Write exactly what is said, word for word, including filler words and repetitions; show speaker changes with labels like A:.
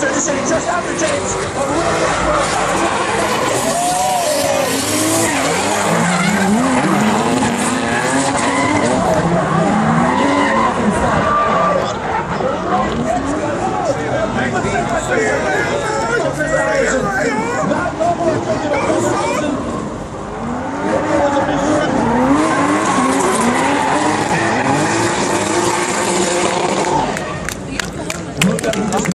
A: to the city just after James. A really